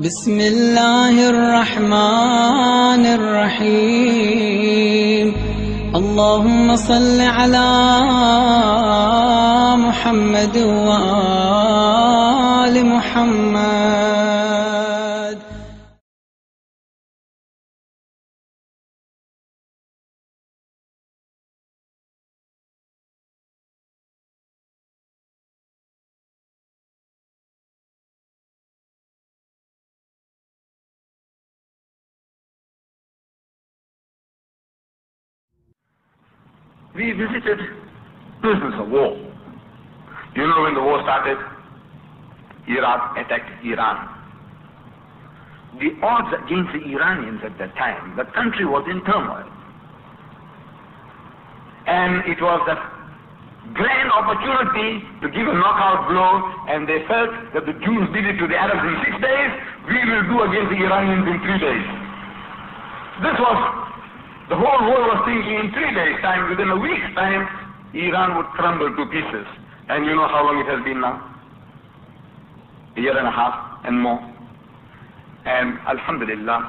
بسم الله الرحمن الرحيم. اللهم صل على محمد وآل محمد. We visited prisoners of war. Do you know when the war started? Iraq attacked Iran. The odds against the Iranians at that time, the country was in turmoil. And it was a grand opportunity to give a knockout blow, and they felt that the Jews did it to the Arabs in 6 days, we will do against the Iranians in 3 days. This was the whole world was thinking in 3 days' time, within a week's time, Iran would crumble to pieces. And you know how long it has been now? A year and a half and more. And Alhamdulillah,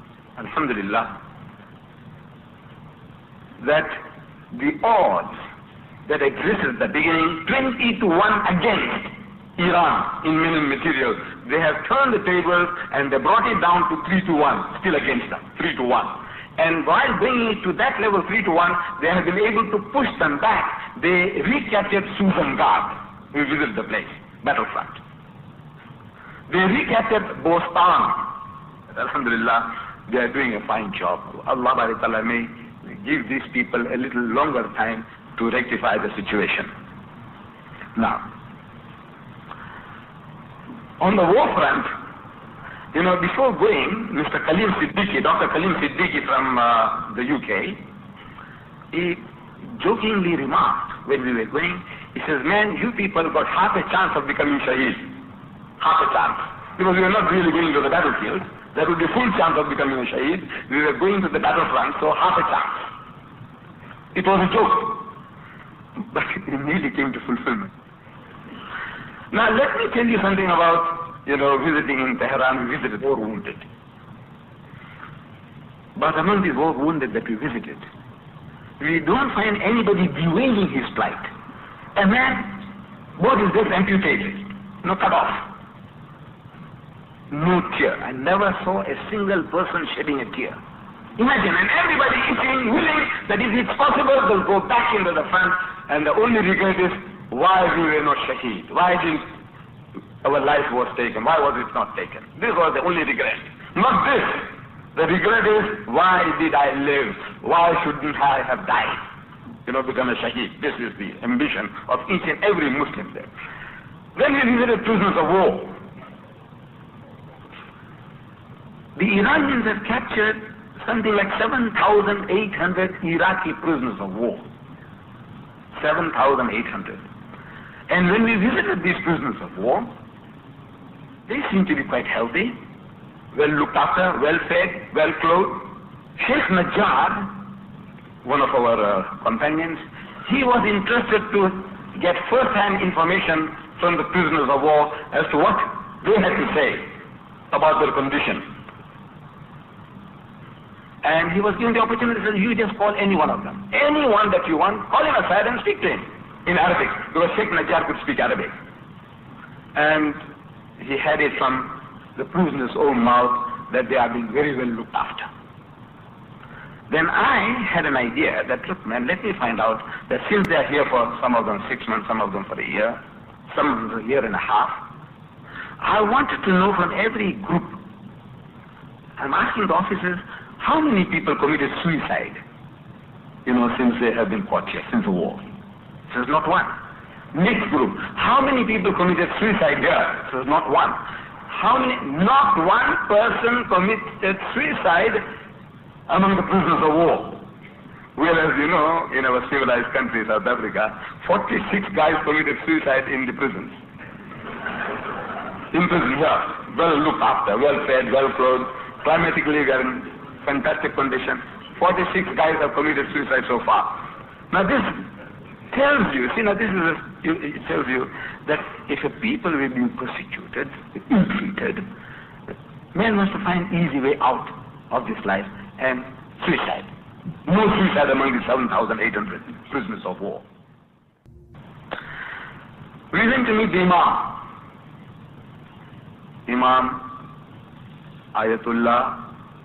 that the odds that existed at the beginning, 20 to 1 against Iran in mineral materials, they have turned the tables and they brought it down to 3 to 1, still against them, 3 to 1. And while bringing it to that level, 3 to 1, they have been able to push them back. They recaptured Susan Gard. We visited the place, battlefront. They recaptured Bostan. Alhamdulillah, they are doing a fine job. Allah Ta'ala may give these people a little longer time to rectify the situation. Now, on the war front, you know, before going, Mr. Khalil Siddiqui, Dr. Khalil Siddiqui from the UK, he jokingly remarked when we were going, he says, man, you people got half a chance of becoming shaheed. Half a chance. Because we were not really going to the battlefield. There would be full chance of becoming a shaheed. We were going to the battlefront, so half a chance. It was a joke. But it really came to fulfillment. Now let me tell you something about visiting in Tehran. We visited war wounded. But among these war wounded that we visited, we don't find anybody bewailing his plight. A man, what is this, amputated? No, cut off. No tear. I never saw a single person shedding a tear. Imagine, and everybody itching, willing that if it's possible, they'll go back into the front, and the only regret is why we were not shaheed. Why didn't our life was taken? Why was it not taken? This was the only regret. Not this. The regret is, why did I live? Why shouldn't I have died? Become a shaheed. This is the ambition of each and every Muslim there. When we visited prisoners of war, the Iranians have captured something like 7,800 Iraqi prisoners of war. 7,800. And when we visited these prisoners of war, they seem to be quite healthy, well looked after, well fed, well clothed. Sheikh Najjar, one of our companions, he was interested to get first-hand information from the prisoners of war as to what they had to say about their condition. And he was given the opportunity to say, you just call any one of them. Anyone that you want, call him aside and speak to him in Arabic, because Sheikh Najjar could speak Arabic. And he had it from the prisoner's own mouth that they are being very well looked after. Then I had an idea that, look man, let me find out that since they are here for some of them 6 months, some of them for a year, some of them a year and a half, I wanted to know from every group. I'm asking the officers, how many people committed suicide, since they have been caught here, since the war? Says not one. Next group, how many people committed suicide here? Says not one. Not one person committed suicide among the prisoners of war. Whereas, in our civilized country, South Africa, 46 guys committed suicide in the prisons. In prison here, well looked after, well fed, well clothed, climatically we are in fantastic condition. 46 guys have committed suicide so far. Now this tells you, it tells you that if a people were being persecuted, ill-treated, Man wants to find easy way out of this life, and suicide. No suicide among the 7,800 prisoners of war. We went to meet the Imam. Imam Ayatullah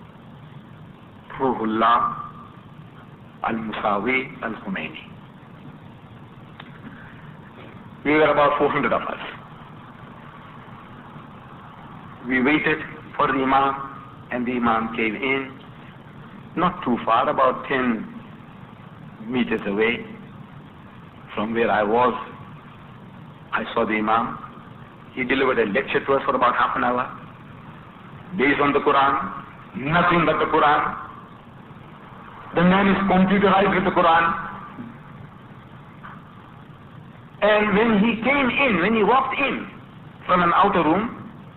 Ruhullah Al-Musawi Al-Khomeini. We were about 400 of us. We waited for the Imam, and the Imam came in, not too far, about 10 meters away from where I was. I saw the Imam. He delivered a lecture to us for about half an hour, based on the Quran, nothing but the Quran. The man is computerized with the Quran. And when he came in, when he walked in from an outer room,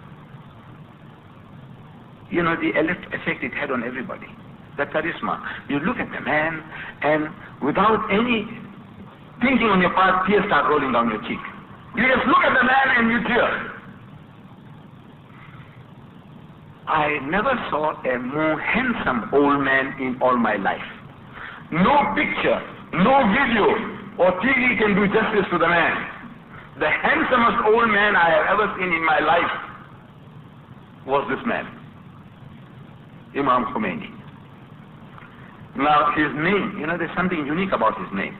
you know, the effect it had on everybody, the charisma. You look at the man, and without any thinking on your part, tears start rolling down your cheek. You just look at the man and you tear. I never saw a more handsome old man in all my life. No picture, no video or TV can do justice to the man. The handsomest old man I have ever seen in my life was this man, Imam Khomeini. Now his name, you know, there's something unique about his name.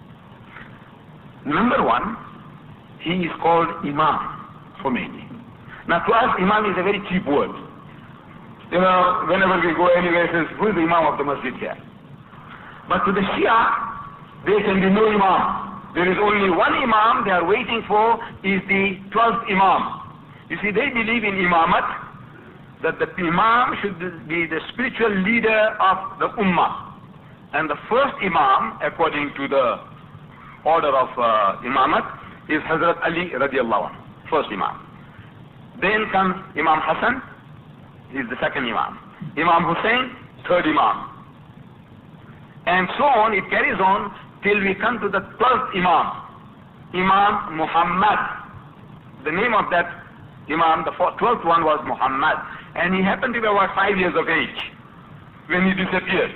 Number one, he is called Imam Khomeini. Now to us, Imam is a very cheap word. You know, whenever we go anywhere, it says, who is the Imam of the masjid here? But to the Shia, there can be no Imam. There is only one Imam they are waiting for, is the 12th Imam. You see, they believe in Imamat, that the Imam should be the spiritual leader of the Ummah. And the first Imam, according to the order of Imamat, is Hazrat Ali radiallahu anhu, first Imam. Then comes Imam Hassan, he is the second Imam. Imam Hussein, third Imam. And so on, it carries on till we come to the 12th Imam, Imam Muhammad. The name of that Imam, the 12th one was Muhammad. And he happened to be about 5 years of age when he disappeared.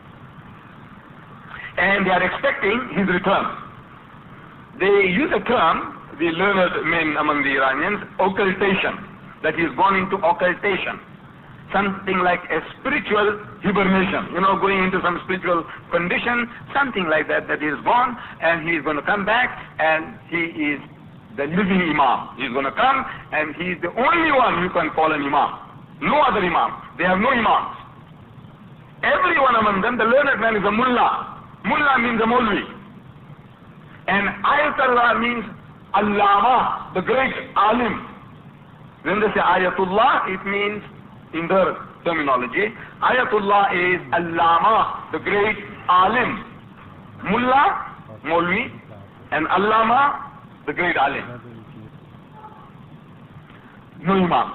And they are expecting his return. They use a term, the learned men among the Iranians, occultation, that he has gone into occultation. Something like a spiritual hibernation, you know, going into some spiritual condition, something like that, that he is gone and he is going to come back and he is the living Imam. He is going to come and he is the only one you can call an Imam. No other Imam. They have no Imams. Everyone among them, the learned man is a Mullah. Mullah means a Maulvi. And Ayatullah means Allama, the great Alim. When they say Ayatullah, it means, in their terminology, Ayatullah is Allama, the great Alim. Mullah, Maulvi, and Allama, the great Alim. No Imams.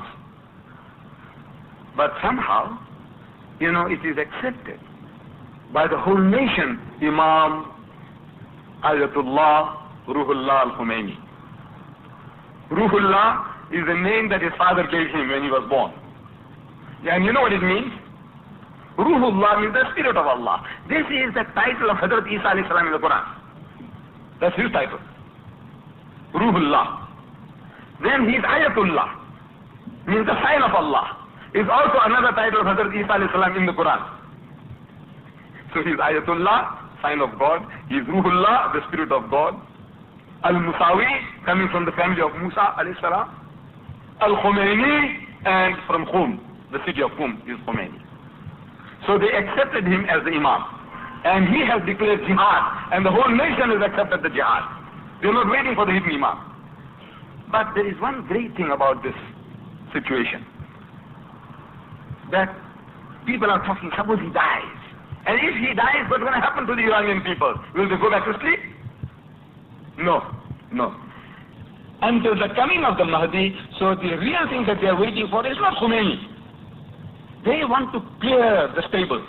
But somehow, you know, it is accepted by the whole nation, Imam Ayatullah Ruhullah Al-Khomeini. Ruhullah is the name that his father gave him when he was born. And you know what it means? Ruhullah means the spirit of Allah. This is the title of Hazrat Isa alayhi salam in the Quran. That's his title. Ruhullah. Then he is Ayatullah, means the sign of Allah. Is also another title of Hazrat Isa alayhi salam in the Quran. So he is Ayatullah, sign of God. He is Ruhullah, the spirit of God. Al-Musawi, coming from the family of Musa alayhi salam. Al-Khomeini, and from Qum, the city of Qum is Khomeini. So they accepted him as the Imam. And he has declared jihad. And the whole nation has accepted the jihad. They are not waiting for the hidden Imam. But there is one great thing about this situation. That people are talking, suppose he dies. And if he dies, what's going to happen to the Iranian people? Will they go back to sleep? No, no. Until the coming of the Mahdi, so the real thing that they are waiting for is not Khomeini. They want to clear the stables.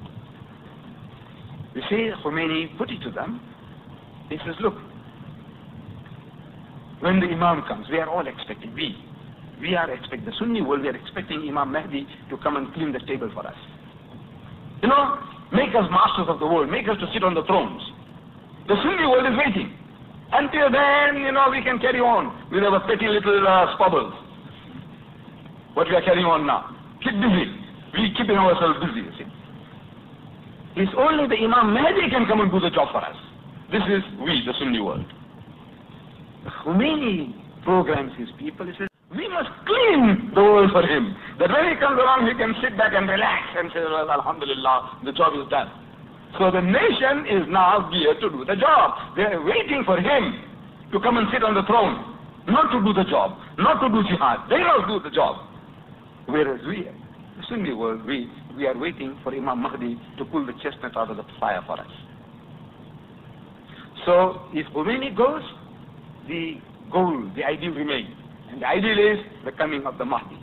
You see, Khomeini put it to them. He says, look, when the Imam comes, we are all expecting, we are expecting, the Sunni world, we are expecting Imam Mahdi to come and clean the table for us. You know, make us masters of the world, make us to sit on the thrones. The Sunni world is waiting. Until then, you know, we can carry on with our petty little squabbles. What we are carrying on now. Keep busy. We keeping ourselves busy, you see. It's only the Imam Mahdi can come and do the job for us. This is we, the Sunni world. Khomeini programs his people. He says, we must clean the world for him. That when he comes along, he can sit back and relax and say, well, alhamdulillah, the job is done. So the nation is now geared to do the job. They are waiting for him to come and sit on the throne. Not to do the job, not to do jihad. They will do the job. Whereas we, the Sunni world, we are waiting for Imam Mahdi to pull the chestnut out of the fire for us. So if Khomeini goes, the goal, the ideal remains. And the ideal is the coming of the Mahdi.